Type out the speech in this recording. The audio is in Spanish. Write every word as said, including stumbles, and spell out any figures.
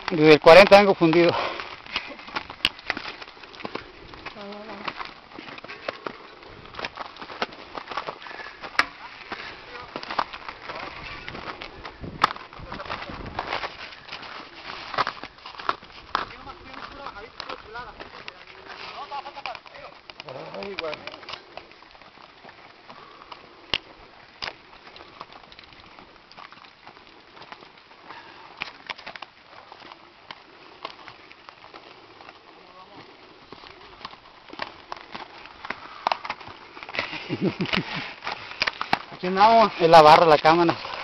Desde el cuarenta vengo fundido. Ay, güey. Aquí andamos, es la barra, la cámara.